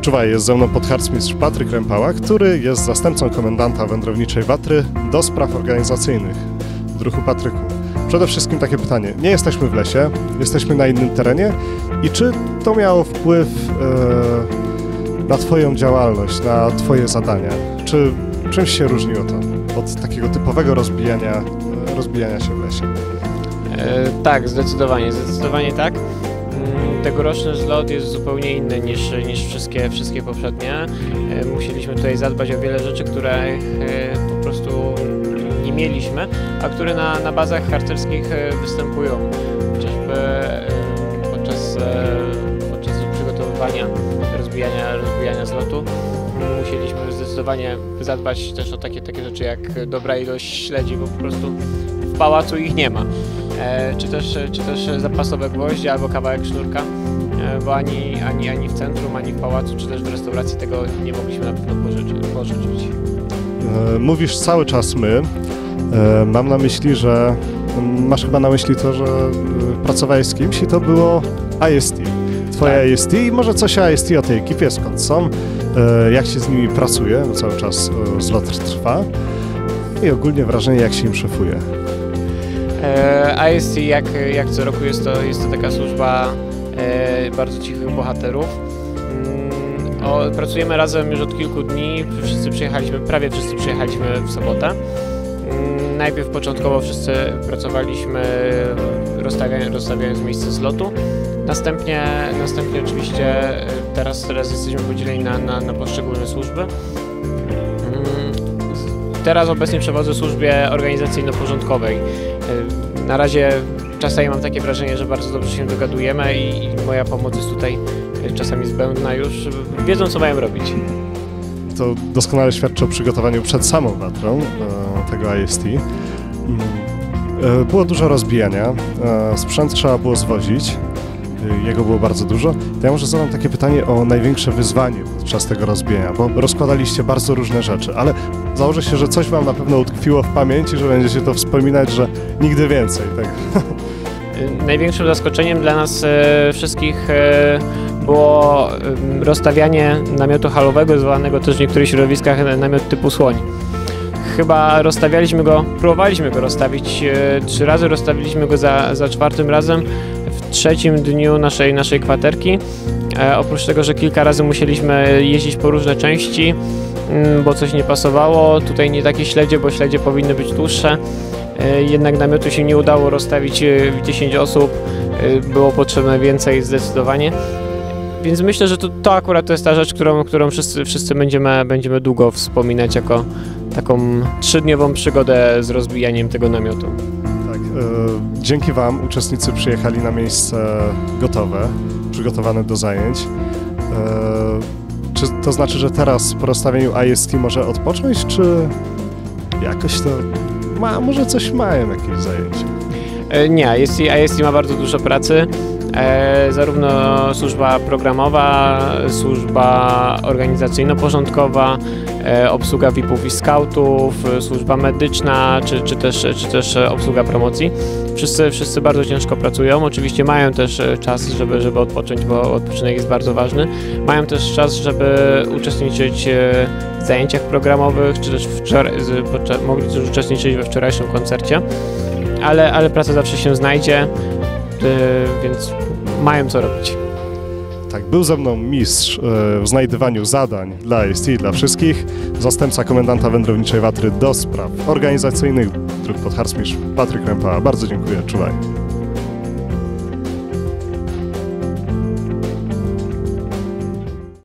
Czuwaj, jest ze mną podharcmistrz Patryk Rępała, który jest zastępcą komendanta Wędrowniczej Watry do spraw organizacyjnych. Druhu Patryku, przede wszystkim takie pytanie. Nie jesteśmy w lesie, jesteśmy na innym terenie i czy to miało wpływ na Twoją działalność, na Twoje zadania? Czy czymś się różniło to od takiego typowego rozbijania się w lesie? Tak, zdecydowanie tak. Tegoroczny zlot jest zupełnie inny niż wszystkie poprzednie. Musieliśmy tutaj zadbać o wiele rzeczy, które po prostu nie mieliśmy, a które na bazach harcerskich występują. Chociażby podczas przygotowywania, rozbijania zlotu musieliśmy zdecydowanie zadbać też o takie rzeczy jak dobra ilość śledzi, bo po prostu w pałacu ich nie ma. Czy też zapasowe gwoździe albo kawałek sznurka, bo ani w centrum, ani w pałacu, czy też w restauracji tego nie mogliśmy na pewno pożyczyć. Mówisz cały czas my. Mam na myśli, że masz chyba na myśli to, że pracowałeś z kimś i to było IST. Twoje tak. IST i może coś o IST, o tej ekipie, skąd są, jak się z nimi pracuje, bo cały czas zlot trwa i ogólnie wrażenie, jak się im szefuje. IST jak co roku jest to taka służba bardzo cichych bohaterów. Pracujemy razem już od kilku dni, prawie wszyscy przyjechaliśmy w sobotę. Najpierw początkowo wszyscy pracowaliśmy rozstawiając miejsce zlotu. Następnie oczywiście teraz jesteśmy podzieleni na poszczególne służby. Teraz obecnie przewodzę służbie organizacyjno-porządkowej. Na razie czasami mam takie wrażenie, że bardzo dobrze się dogadujemy i moja pomoc jest tutaj czasami zbędna, już wiedzą, co mają robić. To doskonale świadczy o przygotowaniu przed samą Watrą tego IST. Było dużo rozbijania, sprzęt trzeba było zwozić, jego było bardzo dużo. To ja może zadam takie pytanie o największe wyzwanie podczas tego rozbijania, bo rozkładaliście bardzo różne rzeczy, ale założę się, że coś Wam na pewno utkwiło w pamięci, że będziecie to wspominać, że nigdy więcej. Tak? Największym zaskoczeniem dla nas wszystkich było rozstawianie namiotu halowego, zwanego też w niektórych środowiskach namiot typu słoń. Chyba próbowaliśmy go rozstawić 3 razy, rozstawiliśmy go za 4. razem w 3. dniu naszej kwaterki. Oprócz tego, że kilka razy musieliśmy jeździć po różne części, bo coś nie pasowało. Tutaj nie takie śledzie, bo śledzie powinny być dłuższe. Jednak namiotu się nie udało rozstawić 10 osób, było potrzebne więcej zdecydowanie. Więc myślę, że to akurat to jest ta rzecz, którą wszyscy będziemy długo wspominać jako taką 3-dniową przygodę z rozbijaniem tego namiotu. Tak, dzięki Wam uczestnicy przyjechali na miejsce gotowe, przygotowane do zajęć. Czy to znaczy, że teraz po rozstawieniu IST może odpocząć, czy jakoś to może coś mają, jakieś zajęcia? Nie, IST ma bardzo dużo pracy. Zarówno służba programowa, służba organizacyjno-porządkowa, obsługa VIP-ów i scoutów, służba medyczna, czy też obsługa promocji. Wszyscy bardzo ciężko pracują. Oczywiście mają też czas, żeby odpocząć, bo odpoczynek jest bardzo ważny. Mają też czas, żeby uczestniczyć w zajęciach programowych, czy też mogli też uczestniczyć we wczorajszym koncercie. Ale praca zawsze się znajdzie, więc mają co robić. Tak, był ze mną mistrz w znajdywaniu zadań dla IST i dla wszystkich, zastępca komendanta Wędrowniczej Watry do spraw organizacyjnych, podharcmistrz Patryk Rępała. Bardzo dziękuję, czuwaj.